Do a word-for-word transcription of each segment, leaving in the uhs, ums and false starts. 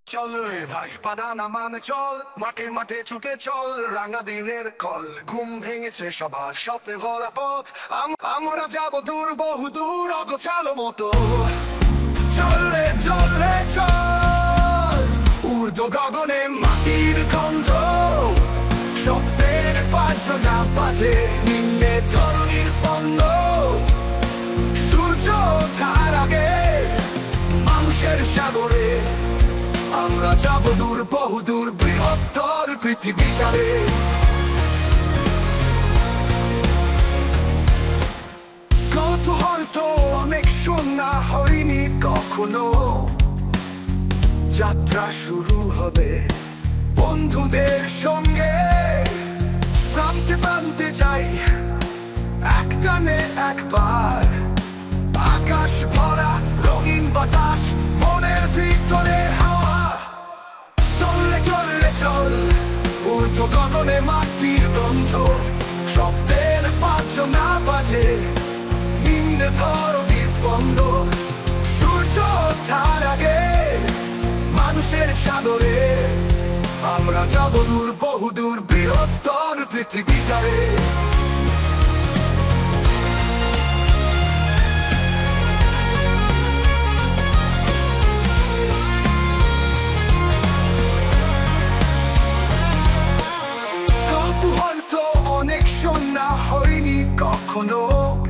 চল রে ভাই পাদানা মানে চল, মাঠে মাঠে ছুটে চল, রাঙা দিনের কল, ঘুম ভেঙেছে সবার স্বপ্নে ভরা পথ। আম- আমরা যাব দূর বহু দূর অগোছালো মতো। চল রে চল রে চল, ঊর্ধ্ব গগনে মাটির গন্ধ, শব্দের বাজনা বাজে নিম্নে ধরণীর স্পন্দ। সূর্য ওঠার আগে মানুষের সাগরে আমরা যাব দূর বহু দূর বৃহত্তর পৃথিবীটারে। কত হয়তো অনেক শোনা হয়নি কখনো, যাত্রা শুরু হবে বন্ধুদের সঙ্গে। প্রান্তে প্রান্তে যাই এক টানে একবার, আকাশ ভরা রঙিন বাতাস, মনের ভিতরে হাওয়া। চললে চললে চল, ঊর্ধ্ব গগনে মাটির গন্ধ, শব্দের বাজনা বাজে নিম্নে ধরণীর স্পন্দ। সূর্য ওঠার আগে মানুষের সাগরে আমরা যাব দূর বহু দূর বৃহত্তর পৃথিবীটারে। হয়তো অনেক শোনা হয়নি কখনো,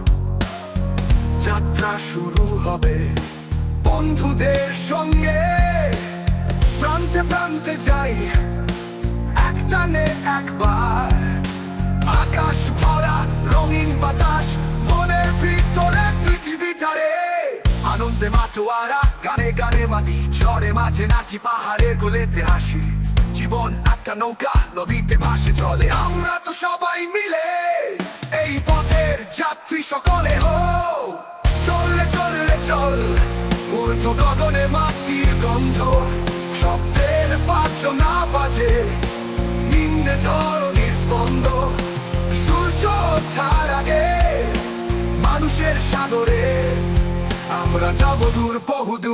যাত্রা শুরু হবে বন্ধুদের সঙ্গে। প্রান্তে প্রান্তে যাই এক টানে একবার, আকাশ ভরা রঙিন বাতাস, মনের ভিতরে পৃথিবীটারে। আনন্দে মাতোয়ারা গানে গানে মাতি, ঝড়ে মাঝে নাচি, পাহাড়ের কোলেতে হাসি। জীবন একটা নৌকা, নদীতে ভাসে চলে, আমরা তো সবাই মিলে এই পথের যাত্রী সকলে হও। চললে চললে চল, ঊর্ধ্ব গগনে মাটির গন্ধ, শব্দের বাজনা বাজে নিম্নে ধরণীর স্পন্দ। সূর্য ওঠার আগে মানুষের সাগরে আমরা যাব দূর বহু দূর